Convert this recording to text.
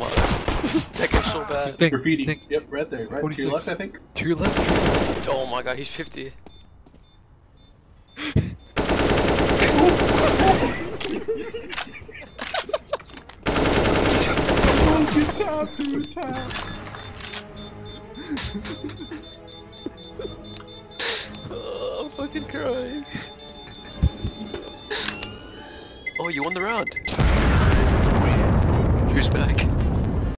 my. That guy's so bad. Graffiti. Yep, right there. Right 46. to your left, I think. To your left. Oh my god, he's 50. Good job, good job. Oh, I'm fucking crying. Oh, you won the round. Who's back?